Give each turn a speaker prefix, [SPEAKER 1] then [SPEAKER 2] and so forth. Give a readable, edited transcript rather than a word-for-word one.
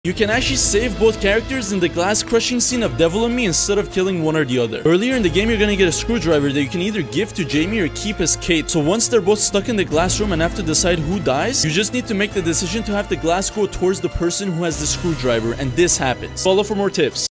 [SPEAKER 1] You can actually save both characters in the glass crushing scene of Devil in Me instead of killing one or the other. Earlier in the game, you're gonna get a screwdriver that you can either give to Jamie or keep as Kate. So once they're both stuck in the glass room and have to decide who dies, you just need to make the decision to have the glass go towards the person who has the screwdriver, and this happens. Follow for more tips.